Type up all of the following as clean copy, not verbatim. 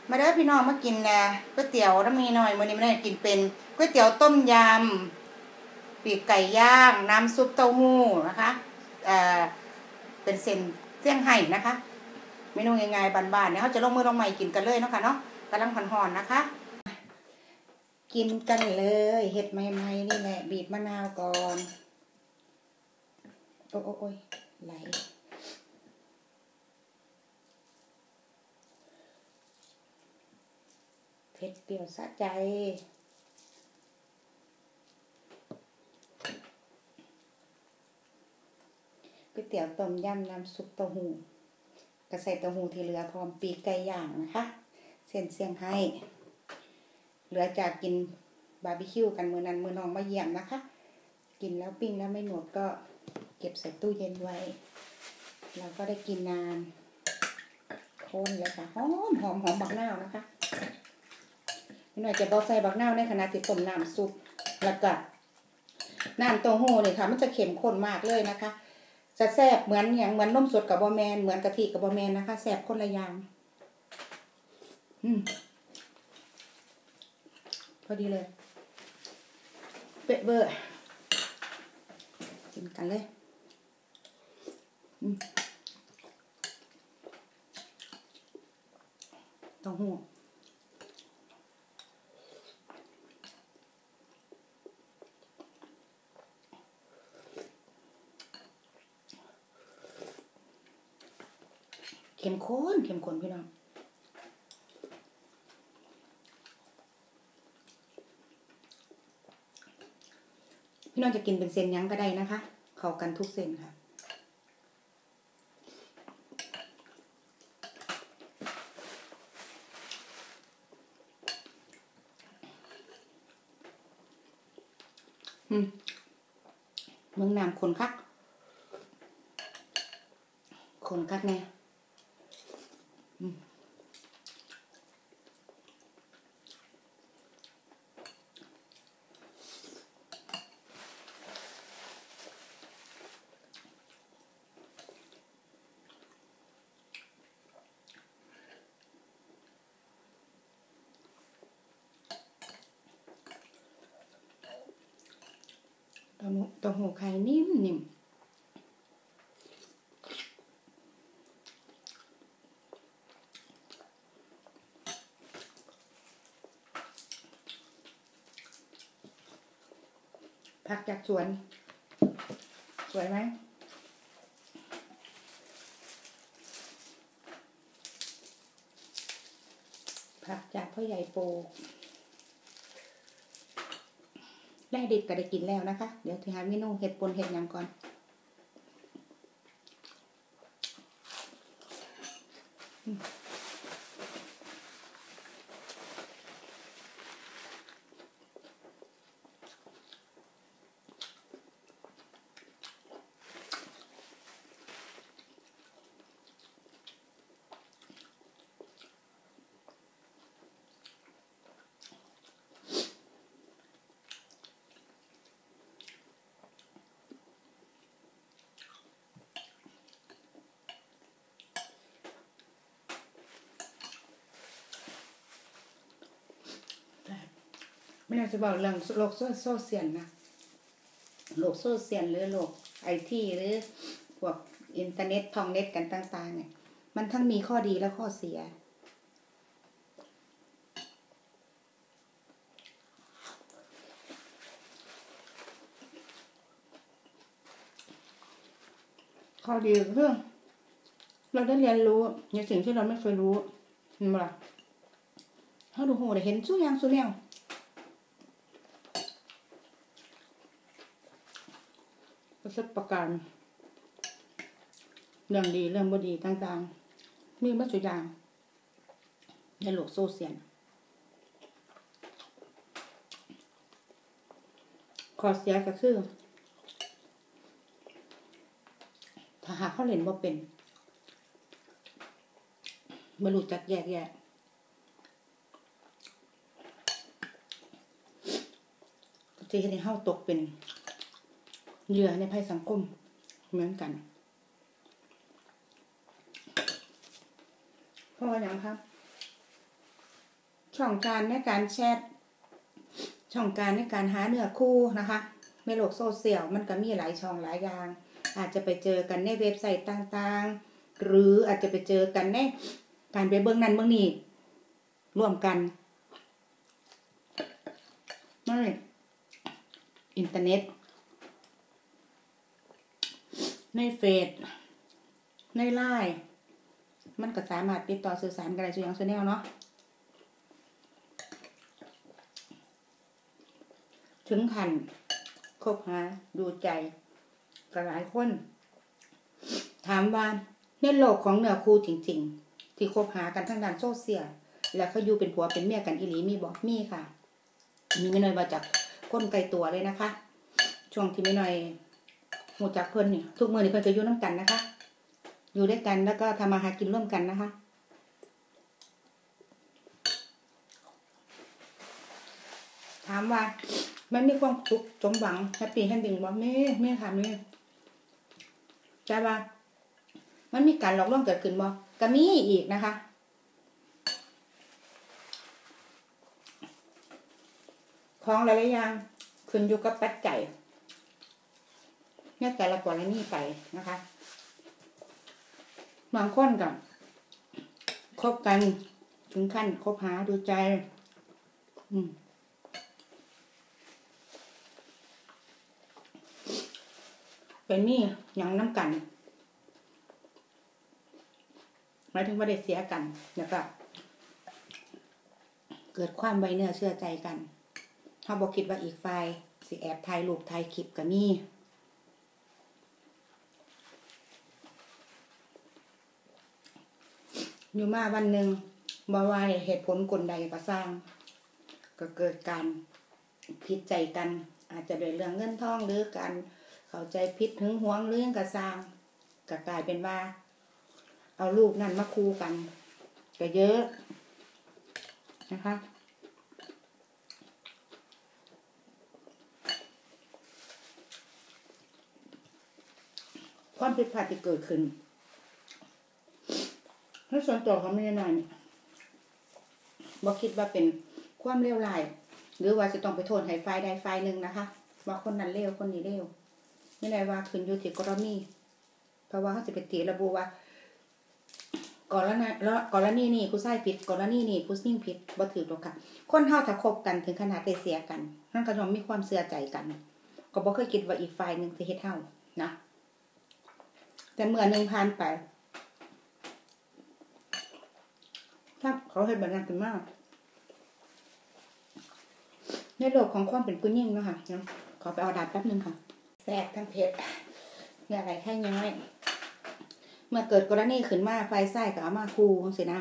มาเด้อพี่น้องมากินก๋วยเตี๋ยวน้ำมีหน่อยมื้อนี้ไม่ได้กินเป็นก๋วยเตี๋ยวต้มยำปีกไก่ย่างน้ำซุปเต้าหู้นะคะเป็นเส้นเซี่ยงไฮ้นะคะเมนูง่ายๆบ้านๆเนี่ยเขาจะลงมือลงใหม่กินกันเลยเนาะค่ะเนาะกำลังห่อนๆนะคะกินกันเลยเห็ดใหม่ๆนี่แหละบีบมะนาวก่อนโอ้ยไหลเผ็ดเปรี้ยวสะใจก๋วยเตี๋ยวต้มยำน้ำซุปเต้าหู้กระใส่เต้าหู้ที่เหลือพร้อมปีกไก่ย่างนะคะเส้นเซี่ยงไฮ้เหลือจากกินบาร์บีคิวกันมื้อนั้นมื้อน้องมาเยี่ยมนะคะกินแล้วปิ้งแล้วไม่หมดก็เก็บใส่ตู้เย็นไว้เราก็ได้กินนานคนเลยค่ะหอมบักนาวนะคะพี่หน่อยจะบอกใส่บักนาวในขณะที่ต้มน้ำซุปแล้วก็น้ำเต้าหู้เนี่ยค่ะมันจะเข้มข้นมากเลยนะคะจะแซ่บเหมือนนมสดกับบะแมนเหมือนกะทิกับบะแมนนะคะแซ่บคนละอย่างพอดีเลยเป๊ะเบอร์กินกันเลยเต้าหู้เข้มข้นพี่น้องพี่น้องจะกินเป็นเส้นยังก็ได้นะคะเข้ากันทุกเส้นค่ะเมืองน้ำคนคักแน่เต้าหู้ไข่นิ่มผักจากสวนสวยไหมผักจากพ่อใหญ่ปลูกได้ดิบก็ได้กินแล้วนะคะเดี๋ยวที่หาเมนูเห็ดปนเห็ดยังก่อนไม่น่าจะบอกเรื่องโลกโซเชียลนะโลกโซเชียลหรือโลกITหรือพวกอินเทอร์เน็ตท่องเน็ตกันต่างๆเนี่ยมันทั้งมีข้อดีและข้อเสียข้อดีคือเราได้เรียนรู้ในสิ่งที่เราไม่เคยรู้เห็นไหมล่ะถ้าดูโหได้เห็นสู้ยังสู้แนวประสบการณ์เรื่องดีเรื่องบ่ดีต่างๆมีมาสุดอย่างในโลกโซเชียลข้อเสียก็คือถ้าหากเขาเล่นบ่เป็นบ่รู้จักแยกแยะจะเฮ็ดให้เฮาตกเป็นเหยื่อในภัยสังคมเหมือนกันเพราะว่าอย่างครับช่องการในการแชทช่องการในการหาเนื้อคู่นะคะในโลกโซเชียลมันก็มีหลายช่องหลายอย่างอาจจะไปเจอกันในเว็บไซต์ต่างๆหรืออาจจะไปเจอกันในการไปเบิ่งนั้นเบิ่งนี้ร่วมกันไม่อินเทอร์เน็ตในเฟซในไลน์มันก็สามารถติดต่อสื่อสารกันได้ทุกอย่างแนวเนาะถึงขั้นคบหาดูใจกับหลายคนถามว่าในโลกของเนื้อคู่จริงๆที่คบหากันทางด้านโซเชียลแล้วเขาอยู่เป็นผัวเป็นเมียกันอีหลีมีบ่มีค่ะมีไม่น้อยมาจากก้นไกลตัวเลยนะคะช่วงที่ไม่น้อยหูจักเพิ่นนี่ทุกมื้อนี่เพิ่นก็อยู่นำกันนะคะอยู่ด้วยกันแล้วก็ทำมาหากินร่วมกันนะคะถามว่ามันมีความสุขสมหวังแฮปปี้แฮปปี้บ่แม่ถามนี่แต่ว่ามันมีการหลอกลวงเกิดขึ้นบ่ก็มีอีกนะคะของหลายๆอย่างขึ้นอยู่กับปัจจัยเนี่ยแต่ละกรณีไปนะคะบางคนก็คบกันถึงขั้นคบหาดูใจเป็นนี่ยังน้ำกันหมายถึงว่าได้เสียกันแล้วก็เกิดความไว้เนื้อเชื่อใจกันถ้าบอกคิดว่าอีกฝ่ายสิแอบถ่ายรูปถ่ายคลิปก็มีอยู่มาวันหนึ่งบ่ว่าเหตุผลกลใดก็สร้างก็เกิดการผิดใจกันอาจจะเป็นเรื่องเงินทองหรือการเข้าใจผิดหึงหวงเรื่องกระสร้างก็กลายเป็นว่าเอารูปนั่นมาคู่กันก็เยอะนะคะความผิดพลาดที่เกิดขึ้นในส่วนตัวเขาไม่ได้นานบอกคิดว่าเป็นความเลวร้ายหรือว่าจะต้องไปโทษให้ฝ่ายใดฝ่ายหนึ่งนะคะว่าคนนั้นเลวคนนี้เลวไม่ได้ว่าขึ้นอยู่ที่กรณีเพราะว่าเขาจะไปตีระบุว่ากรณีนี่ผู้ชายผิดกรณีนี่ผู้หญิงผิดบ่ถือหรอกค่ะคนเฮาถ้าคบกันถึงขนาดได้เสียกันนั่นก็ย่อมมีความเชื่อใจกันก็บ่เคยคิดว่าอีกฝ่ายนึงสิเฮ็ดเฮานะแต่เมื่อนึงผ่านไปถ้าเขาเฮ็ดแบบนั้นขึ้นมาในโลกของความเป็นผู้หญิงเนาะค่ะเนาะขอไปเอาดาบแป๊บนึงค่ะแทรกทั้งเพชรเนี่ยอะไรแค่น้อยเมื่อเกิดกรณีขึ้นมาไฟไส้ก็เอามาคูสินะ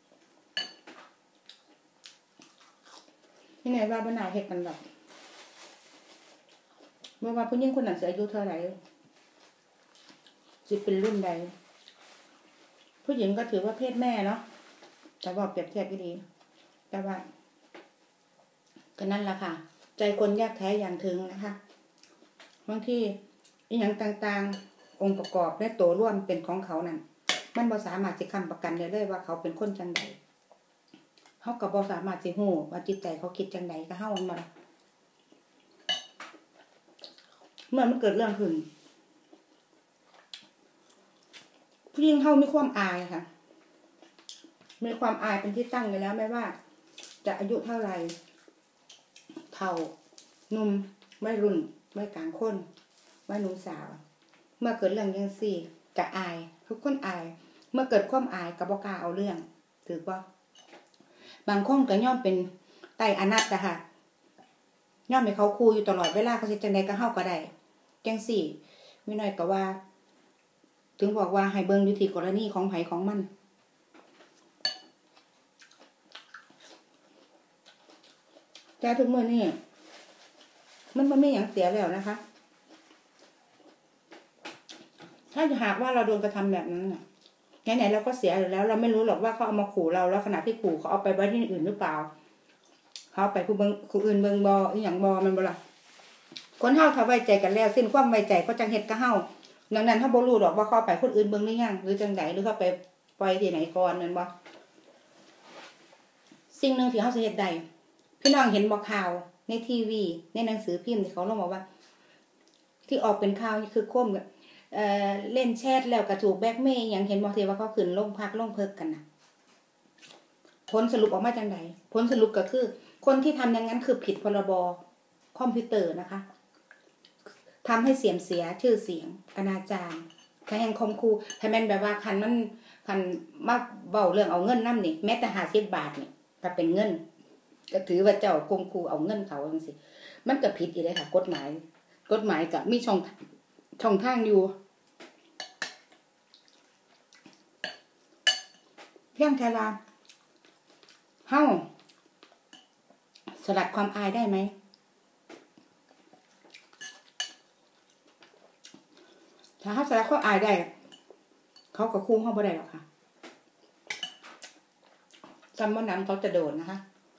ที่ไหนว่าบรรณาเหตุกันแบบเมื่อว่าผู้หญิงคนนั้นอายุเท่าไหร่จะเป็นรุ่นใดผู้หญิงก็ถือว่าเพศแม่เนาะแต่ว่าเปรียบเทียบดีแต่ว่าก็นั่นแหละค่ะใจคนยากแท้อย่างถึงนะคะบางทีอย่างต่างๆองค์ประกอบและตัวร่วมเป็นของเขานั่นมันบ่สามารถจะค้ำประกันได้เลยว่าเขาเป็นคนจังใดเขาก็บ่สามารถจะรู้ว่าจิตใจเขาคิดจังใดก็เฮามันเมื่อมันเกิดเรื่องขึ้นผู้หญิงเฮามีความอายค่ะมีความอายเป็นที่ตั้งอยู่แล้วไม่ว่าจะอายุเท่าไหร่เฒ่าหนุ่มวัยรุ่นวัยกลางคนวัยหนุ่มสาวเมื่อเกิดเรื่องจังซี่ก็อายทุกคนอายเมื่อเกิดความอายก็บ่กล้าเอาเรื่องถือว่าบางคนก็ย่อมเป็นไตอนัตนะคะย่อมให้เขาคูอยู่ตลอดเวลาเขาสิจังได๋ก็เฮาก็ได้จังซี่มีน้อยก็ว่าถึงบอกว่าให้เบิ่งอยู่ที่กรณีของไผของมันแต่ทุกมื้อนี้มันบ่มีหยังเสียแล้วนะคะถ้าหากว่าเราโดนกระทำแบบนั้นน่ะไหนๆเราก็เสียอยู่แล้วเราไม่รู้หรอกว่าเขาเอามาขู่เราแล้วขณะที่ขู่เขาเอาไปไว้ที่อื่นหรือเปล่าเขาไปผู้อื่นเบิ่งบ่อีหยังบ่มันบ่ล่ะคนเฮาถ้าไว้ใจกันแล้วสิ้นความไว้ใจก็จังเฮ็ดกับเฮาดังนั้นเฮาบ่รู้หรอกว่าเขาไปคนอื่นเบิ่งหรือยังหรือจังได๋หรือเขาไปปล่อยที่ไหนก่อนนั่นบ่ สสิ่งหนึ่งที่เขาเสียดายพี่น้องเห็นบอกข่าวในทีวีในหนังสือพิมพ์ที่เขาลงบอกว่าที่ออกเป็นข่าวนี่คือก้มเล่นแชทแล้วก็ถูกแบล็กเมย์อย่างเห็นบอกทีว่าเขาขึ้นลงพักลงเพิกกันนะผลสรุปออกมาจังไดผลสรุปก็คือคนที่ทำอย่างนั้นคือผิดพรบคอมพิวเตอร์นะคะทำให้เสียชื่อเสียงอนาจารแห่งคมคูถ้าแม่นแบบว่าคันมาเบาเรื่องเอาเงินน้ำนี่แม้แต่50 บาทนี่ก็เป็นเงินก็ถือว่าเจ้าคมคูเอาเงินเขาจังซี่มันก็ผิดอีกเลยค่ะกฎหมายก็มีช่องทางอยู่เพียงแค่ว่าเฮาสลัดความอายได้ไหมถ้าเขาสลัดความอายได้เขาก็คุ้มเขาบ่ได้หรอกค่ะจำว่าน้ำเขาจะโดนนะคะ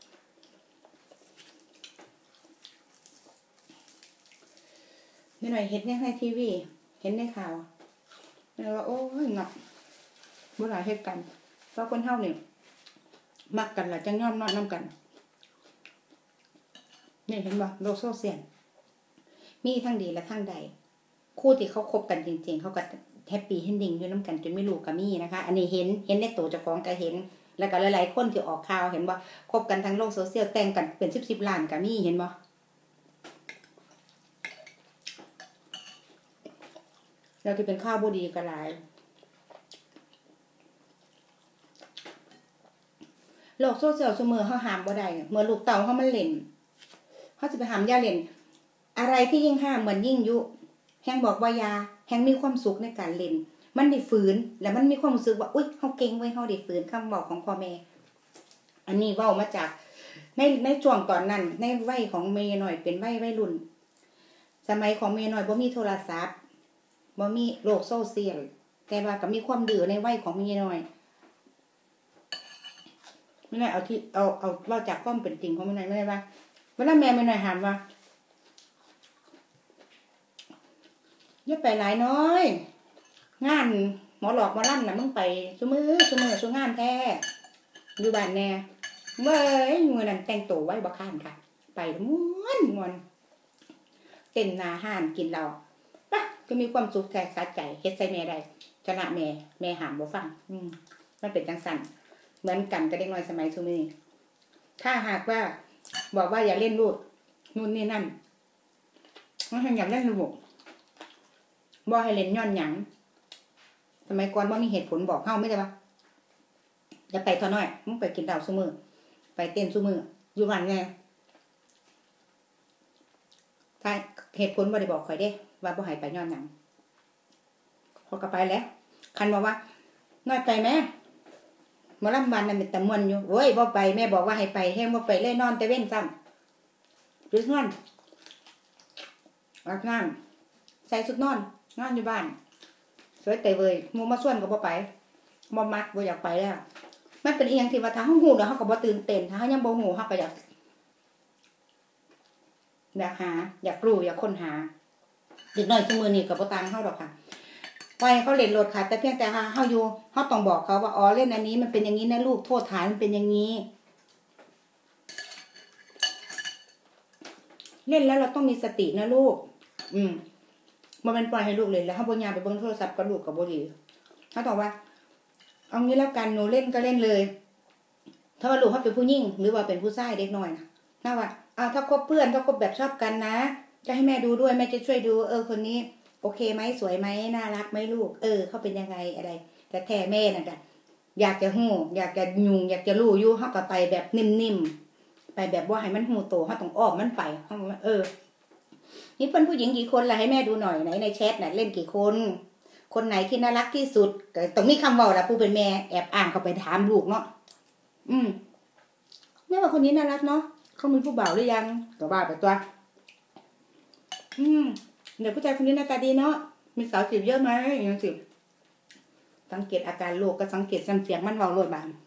นี่หน่อยเห็นในทีวีเห็นในข่าวแล้วว่าโอ้ยหนักบ่หลายเหตุการณ์เพราะคนเฮาเนี่ยมักกันล่ะจังย่อมนอนน้ำกันนี่เห็นบ่โลกโซเชียลมีทั้งดีและทั้งใดคู่ที่เขาคบกันจริงๆเขาก็แฮปปี้เฮนดิ้งอยู่น้ำกันจนไม่รู้ก็มีนะคะอันนี้เห็นในตัวเจ้าของก็เห็นแล้วก็หลายๆคนที่ออกข่าวเห็นบ่คบกันทางโลกโซเชียลแต่งกันเป็น10 ล้านก็มีเห็นบ่แล้วที่เป็นข้าวบ่ดีก็หลายโลกโซเชียลซุมื้อเฮาห้ามบ่ได้เมื่อลูกเต่าเฮามันเล่นเฮาสิไปห้ามอย่าเล่นอะไรที่ยิ่งห้ามเหมือนยิ่งยุแฮงบอกว่ายาแฮงมีความสุขในการเล่นมันได้ฝืนแล้วมันมีความรู้สึกว่าอุ๊ยเฮาเก่งเว้ยเฮาได้ฝืนคำบอกของพ่อแม่อันนี้เว้ามาจากในช่วงตอนนั้นในวัยของเมย์หน่อยเป็นวัยรุ่นสมัยของเมย์หน่อยบ่มีโทรศัพท์บ่มีโลกโซเชียลแต่ว่าก็มีความดื้อในวัยของเมย์หน่อยไม่ได้เอาเล่าจากความเป็นจริงของเมย์หน่อยไม่ได้ว่าเวลาแม่เมย์หน่อยถามว่าอย่าไปหลายน้อยงานหมอหลอกหมอล่ำน่ะมึงไปซุมื้องานแท้อยู่บ้านแน่เว้ยมื้อนั้นแต่งตัวไว้บ่ค้านค่ะไปม่วนเต้นหน้าห้านกินเหล้าป่ะก็มีความสุขแท้สะใจเฮ็ดใส่แม่ได้ชนะแม่ห้ามบ่ฟังมันเป็นจังซั่นเหมือนกันกับเด็กน้อยสมัยซุมื้อนี้ถ้าหากว่าบอกว่าอย่าเล่นลูกนู่นนี่นั่นมันอยากเล่นลูกบ่ให้เล่นย้อนหยังสมัยก่อนบ่มีเหตุผลบอกเฮาไม่ได้ว่าอย่าไปเท่าน้อยมึงไปกินเหล้าซุมื้อไปเต้นซุมื้ออยู่บ้านไงถ้าเหตุผลบ่ได้บอกข่อยเด้ว่าบ่ให้ไปย้อนหยังพอก็ไปแล้วคันบอกว่าน้อยไปแม่หมอลำบ้านนั้นเป็นตะม่วนอยู่โอ้ยบ่ไปแม่บอกว่าให้ไปแฮงบ่ไปเลยนอนแต่เว้นซ้ำดึกนอนอาบน้ำใส่ชุดนอนอยู่บ้านสวยเตยเวยหมู่มาส่วนก็บ่ไปบ่มักบ่อยากไปแล้วมันเป็นอีหยังที่ว่าถ้าเฮาฮู้แล้วเฮาก็บ่ตื่นเต้นถ้าเฮายังบ่ฮู้เฮาก็อยากหาอยากรู้อยากค้นหาเด็กน้อยซุมื้อนี้ก็บ่ต่างเฮาดอกค่ะปล่อยเขาเล่นโลดค่ะแต่เพียงแต่เฮาอยู่เฮาต้องบอกเขาว่าอ๋อเล่นอันนี้มันเป็นอย่างนี้นะลูกโทษฐานมันเป็นอย่างนี้เล่นแล้วเราต้องมีสตินะลูกบ่แม่นปล่อยให้ลูกเล่นแล้วเฮาบ่ย่างไปเบิ่งโทรศัพท์กับลูกก็บ่ดีเฮาต้องว่าเอางี้แล้วกันหนูเล่นก็เล่นเลยถ้าว่าลูกเฮาเป็นผู้หญิงหรือว่าเป็นผู้ชายเด็กน้อยนะถ้าว่าถ้าคบเพื่อนถ้าคบแบบชอบกันนะจะให้แม่ดูด้วยแม่จะช่วยดูคนนี้โอเคไหมสวยไหมน่ารักไหมลูกเขาเป็นยังไงอะไรแต่แท้แม่น่ะอยากจะฮู้อยากจะยุ่งอยากจะรู้อยู่เฮาก็ไปแบบนิ่มๆไปแบบบ่ให้มันฮู้โตเฮาต้องอ้อมมันไปเฮานี่เพิ่นผู้หญิงกี่คนล่ะให้แม่ดูหน่อยไหนในแชทน่ะเล่นกี่คนไหนที่น่ารักที่สุดก็ต้องมีคำเว้าล่ะผู้เป็นแม่แอบอ้างเข้าไปถามลูกเนาะแม่ว่าคนนี้น่ารักเนาะเขามีผู้บ่าวหรือยังก็ว่าไปตัวเดี๋ยวผู้ชายคนนี้หน้าตาดีเนาะมีสาวจีบเยอะไหมอย่างสิสังเกตอาการลูกก็สังเกตเสียงมันเว้าโลดบาง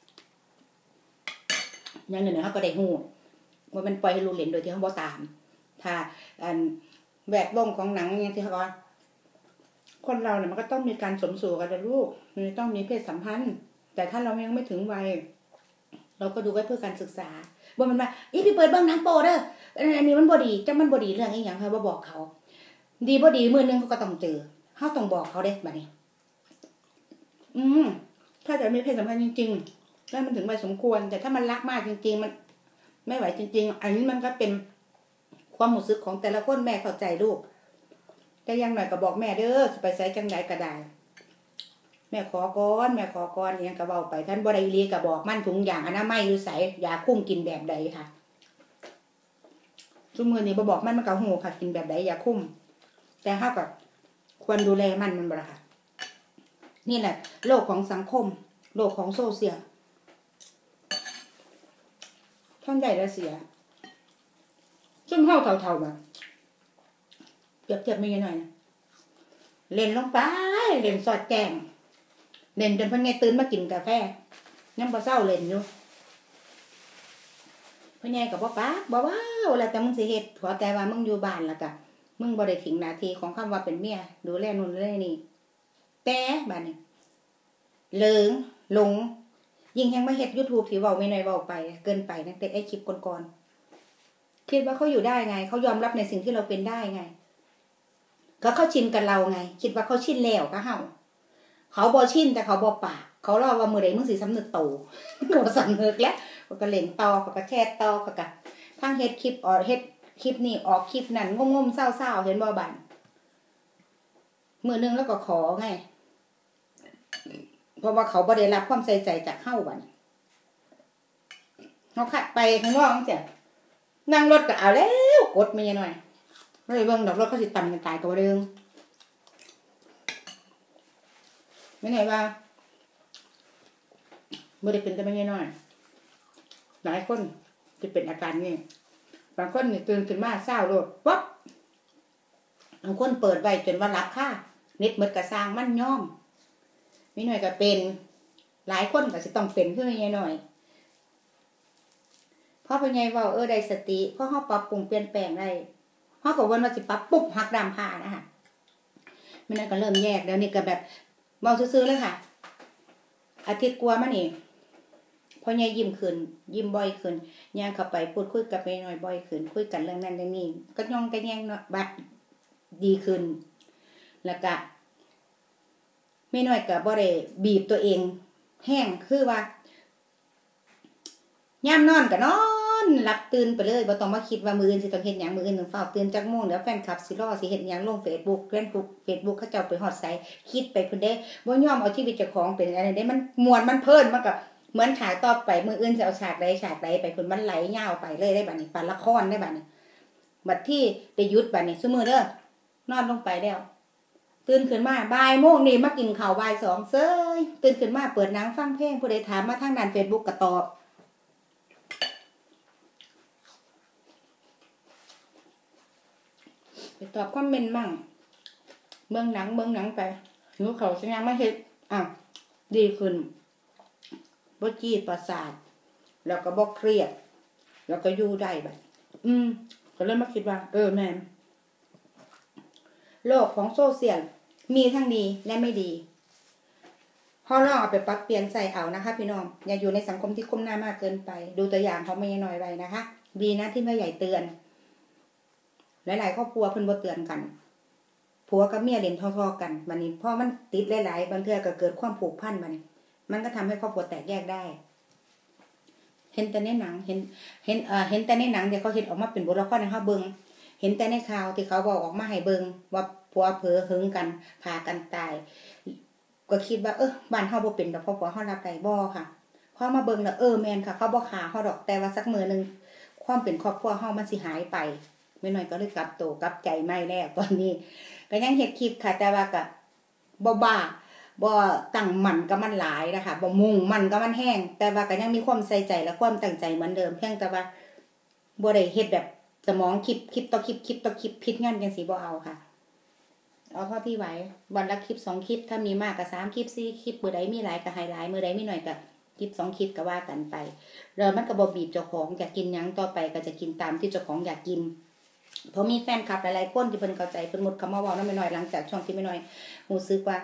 อย่างหนึ่งเขาก็ได้ฮู้ว่ามันปล่อยให้ลูกเล่นโดยที่เขาบ่ตามถ้าแวดวงของหนังอย่างที่เขาว่าคนเราเนี่ยมันก็ต้องมีการสมสู่กันนะลูกมันต้องมีเพศสัมพันธ์แต่ถ้าเรายังไม่ถึงวัยเราก็ดูไว้เพื่อการศึกษาบ่มันว่าอีพี่เปิดเบิ่งหนังโป๊เด้ออันนี้มันบ่ดีจังมันบ่ดีเรื่องอีหยังค่ะบ่บอกเขาดีบ่ดีมื้อนึงเขาก็ต้องเจอเฮาต้องบอกเขาเด้บัดนี้ถ้าจะมีเพศสัมพันธ์จริงๆแล้วมันถึงวัยสมควรแต่ถ้ามันรักมากจริงๆมันไม่ไหวจริงๆอันนี้มันก็เป็นความรู้สึกของแต่ละคนแม่เข้าใจลูกแต่ยังหน่อยก็บอกแม่เด้อสิไปไสจังได๋ก็ได้แม่ขอก่อนอีหยังก็เว้าไปท่านบ่ได้อีหลีก็บอกมันถุงยางอนามัยอยู่ไสยาคุมกินแบบใดค่ะซุมื้อนี้บ่บอกมันก็ฮู้ค่ะกินแบบใดยาคุมแต่เฮาก็ควรดูแลมันบ่ล่ะค่ะนี่แหละโลกของสังคมโลกของโซเชียลท่านใดละเสียซึ่งเฮาเท่าๆมาเปรียบเทียบไม่หน่อยนะเล่นลงไปเล่นสอดแจ้งเล่นจนเพิ่นไงตื่นมากินกาแฟยังบ่เช้าเล่นอยู่เพิ่นไงก็บ่ปากบ่ว้าวแล้วแต่มึงสิเฮ็ดขอแต่ว่ามึงอยู่บ้านแล้วก็มึงบ่ได้ทิ้งหน้าที่ของคำว่าเป็นเมียดูแลนู่นดูแลนี่แต่บัดนี้เลิงหลงยิ่งแฮงมาเฮ็ด YouTube ที่เว้าไม่น้อยเว้าไปเกินไปตั้งแต่ไอ้คลิปก่อนๆคิดว่าเขาอยู่ได้ไงเขายอมรับในสิ่งที่เราเป็นได้ไงก็เขาชินกับเราไงคิดว่าเขาชินแล้วก็เฮาเขาบ่ชินแต่เขาบ่ปากเขารอว่ามื้อใดมึงสิสำนึกโตก็สำนึกแล้วก็เล่นต่อก็แชร์ต่อก็ทั้งเฮ็ดคลิปออกเฮ็ดคลิปนี้ออกคลิปนั้นงมๆเศร้าๆเห็นบ่บัดมื้อนึงแล้วก็ขอไงเพราะว่าเขาบ่ได้รับความใส่ใจจากเฮาบัดเฮาขัดไปข้างนอกจังซี่นั่งรถก็เอาแล้วกดมีหน่อยบ่ได้เบิ่งดอกรถเขาสิตำกันตายก็บ่เด้งไม่ไหนว่าบ่ได้เป็นแต่ไม่น้อยหลายคนจะเป็นอาการนี้บางคนนี่ตื่นขึ้นมาเศร้าโลดปั๊บบางคนเปิดไว้จนว่ารับค่าเน็ตหมดก็สร้างมันย่อมไม่น้อยก็เป็นหลายคนก็สิต้องเป็นคือไม่น้อยเพราะพ่อใหญ่เว้าได้สติเพราะเฮาปรับปรุงเปลี่ยนแปลงได้เฮาก็ว่าสิปรับปุ๊บหักดามผ้านะคะไม่น้อยก็เริ่มแยกแล้วนี่ก็แบบเว้าซื่อๆเลยค่ะอาทิตย์กว่ามานี่พ่อใหญ่ยิ้มขึ้นยิ้มบ่อยขึ้นย่างเข้าไปพูดคุยกับแม่น้อยบ่อยขึ้นคุยกันเรื่องนั้นเรื่องนี้ก็ย่องก็แย่งเนาะบัดดีขึ้นแล้วก็แม่น้อยก็บ่ได้บีบตัวเองแห้งคือว่ายามนอนก็นอนหลับตื่นไปเลยบ่ต้องมาคิดว่ามื้ออื่นสิต้องเฮ็ดหยังมื้ออื่นต้องฟ้าวตื่นจักโมงเดี๋ยวแฟนคลับสิรอสิเฮ็ดหยังลง Facebook เเขาเจ้าไปฮอดไสคิดไปพุ่นเด้บ่ยอมเอาชีวิตเจ้าของเป็นอะไรเด้มันม่วนมันเพลินมันก็เหมือนฉากต่อไปมื้ออื่นสิเอาฉากใดไปพุ่นมันไหลยาวไปเลยได้บัดนี้ปานละครได้บัดนี้บัดที่ได้หยุดบัดนี้ซุมื้อเด้อนอนลงไปแล้วตื่นขึ้นมาบ่ายโมงนี่มากินข้าวบ่าย2เซ้ยตื่นขึ้นมาเปิดหนังฟังเพลงผู้ใดถามมาทางด้าน Facebook ก็ตอบไปตอบคอมเมนต์มั่งเบิ่งหนังไปหิวข้าวสิยังมาเฮ็ดดีขึ้นบ่จี้ประสาทแล้วก็บ่เครียดแล้วก็อยู่ได้บัดก็เลยมาคิดว่าแม่นโลกของโซเชียลมีทั้งดีและไม่ดีพอลองเอาไปปรับเปลี่ยนใส่เอานะคะพี่น้องอย่าอยู่ในสังคมที่ก้มหน้ามากเกินไปดูตัวอย่างเขาไม่น้อยไว้นะคะดีนะที่แม่ใหญ่เตือนหลายๆครอบครัวเพิ่นบ่เตือนกันผัวกับเมียเล่นทอๆกันบัดนี้พอมันติดหลายๆบางเทื่อก็เกิดความผูกพันบัดนี้มันก็ทำให้ครอบครัวแตกแยกได้เห็นแต่ในหนังเห็นแต่ในหนังที่เขาเฮ็ดออกมาเป็นบทละครให้เฮาเบิ่งเห็นแต่ในข่าวที่เขาบอกออกมาให้เบิ่งว่าผัวเผลอหึงกันฆ่ากันตายก็คิดว่าบ้านเฮาบ่เป็นดอกเพราะผัวเฮารับได้บ่ค่ะพอมาเบิ่งแล้วแม่นค่ะเขาบ่ฆ่าเฮาดอกแต่ว่าสักมื้อนึงความเป็นครอบครัวเฮามันสิหายไปไม่น้อยก็เลยกลับโตกลับใจใหม่แล้วตอนนี้ก็ยังเฮ็ดคลิปค่ะแต่ว่าก็บ่บ้าบ่ตั้งมั่นกับมันหลายนะคะบ่มุ่งมั่นกับมันแห้งแต่ว่าก็ยังมีความใส่ใจและความตั้งใจเหมือนเดิมเพียงแต่ว่าบ่ได้เฮ็ดแบบสมองคลิปต่อคลิปผิดงานจังซี่บ่เอาค่ะเอาเท่าที่ไหววันละคลิป2คลิปถ้ามีมากก็3คลิป4คลิปมื้อใดมีหลายก็ให้หลายมื้อใดมีน้อยก็คลิป2คลิปก็ว่ากันไปแล้วมันก็บ่บีบเจ้าของอยากกินหยังต่อไปก็จะกินตามที่เจ้าของอยากกินเพราะมีแฟนคลับหลายๆคนที่เพิ่นเข้าใจเพิ่นหมดคำว่าเว้านำแม่น้อยหลังจากช่วงที่แม่น้อยรู้สึกว่า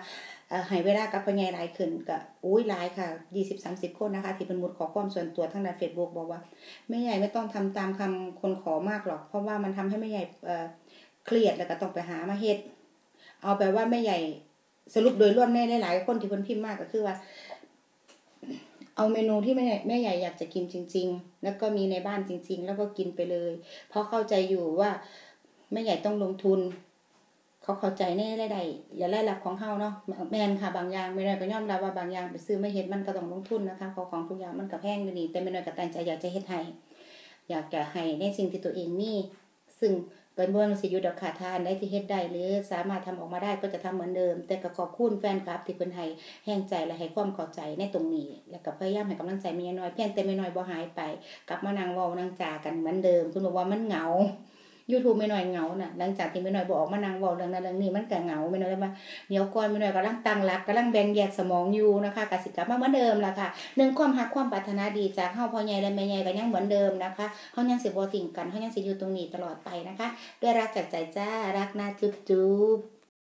ให้เวลากับพ่อใหญ่หลายขึ้นก็หลายค่ะ20-30คนนะคะที่เพิ่นมุดขอความส่วนตัวทางใน Facebook บอกว่าแม่ใหญ่ไม่ต้องทำตามคำคนขอมากหรอกเพราะว่ามันทำให้แม่ใหญ่เครียดแล้วก็ต้องไปหามาเฮ็ดเอาแบบว่าแม่ใหญ่สรุปโดยรวมในหลายๆคนที่เพิ่นพิมพ์มากก็คือว่าเอาเมนูที่แม่ใหญ่อยากจะกินจริงๆแล้วก็มีในบ้านจริงๆแล้วก็กินไปเลยเพราะเข้าใจอยู่ว่าแม่ใหญ่ต้องลงทุนเขาเข้าใจแน่ได้อย่าไล่รับของเฮาเนาะแม่นค่ะบางอย่างไม่ได้ก็ยอมรับว่าบางอย่างไปซื้อมาเฮ็ดมันก็ต้องลงทุนนะคะของทุกอย่างมันก็แพงอยู่นี่แต่แม่น้อยก็ตั้งใจอยากจะเฮ็ดให้อยากจะให้ในสิ่งที่ตัวเองมีซึ่งเป็นบ่ว่าสิอยู่ดอกขาทานได้ที่เฮ็ดได้หรือสามารถทำออกมาได้ก็จะทำเหมือนเดิมแต่ก็ขอบคุณแฟนคลับที่เพิ่นให้แรงใจและให้ความเข้าใจในตรงนี้แล้วก็พยายามให้กำลังใจแม่น้อยเพียงแต่แม่น้อยบ่หายไปกลับมานั่งเว้านั่งจากันเหมือนเดิมคุณบอกว่ามันเหงาYouTube ไม่น้อยเหงาน่ะหลังจากที่ไม่น้อยบ่ออกมานั่งเว้าเรื่องนั้นเรื่องนี้มันก็เหงาไม่น้อยเลยว่าเดี๋ยวก่อนไม่น้อยกำลังตั้งหลักกำลังแบ่งแยกสมองอยู่นะคะก็สิกลับมาเหมือนเดิมล่ะค่ะความรักความปรารถนาดีจากเฮาพ่อใหญ่และแม่ใหญ่ก็ยังเหมือนเดิมนะคะเฮายังสิบ่ทิ้งกันเฮายังสิอยู่ตรงนี้ตลอดไปนะคะด้วยรักจากใจจ้ารักนะจุ๊บ